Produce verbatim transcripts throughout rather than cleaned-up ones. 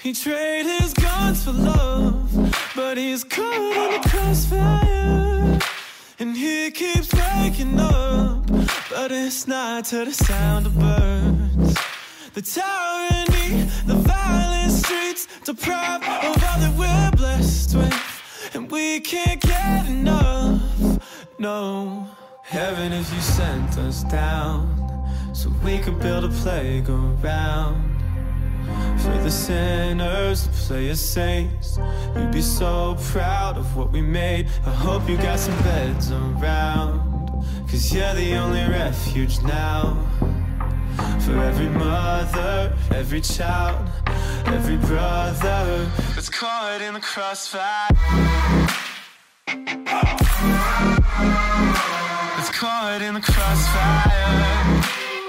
He traded his guns for love, but he's caught in the crossfire. And he keeps waking up, but it's not to the sound of birds. The tyranny, the violent streets, deprived of all that we're blessed with, and we can't get enough, no. Heaven, if you sent us down, so we could build a playground for the sinners to play as saints. You'd be so proud of what we made. I hope you got some beds around, cause you're the only refuge now. For every mother, every child, every brother that's caught in the crossfire, that's caught in the crossfire.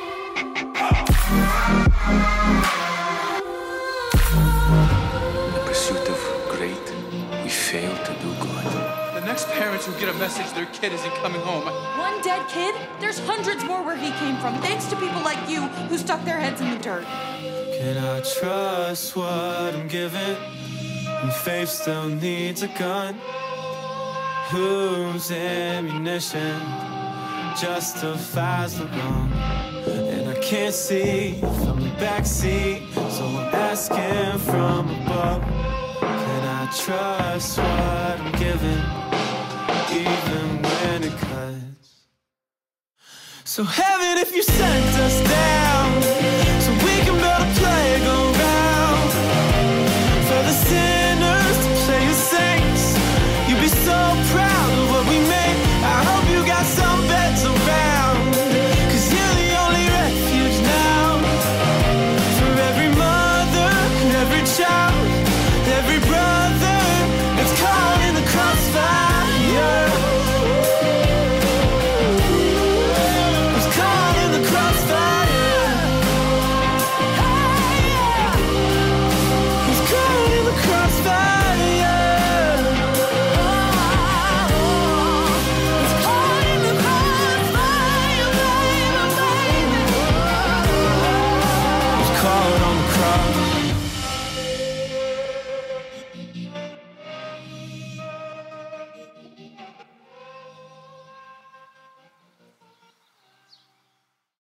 In the pursuit of great, we fail to do good. The next parents who get a message their kid isn't coming home. One dead kid? There's hundreds more where he came from, thanks to people like you who stuck their heads in the dirt. Can I trust what I'm given when faith still needs a gun? Whose ammunition justifies the wrong? And I can't see from the backseat, so I'm asking from above. Can I trust what I'm given, even when it cuts? So heaven, if you sent us down,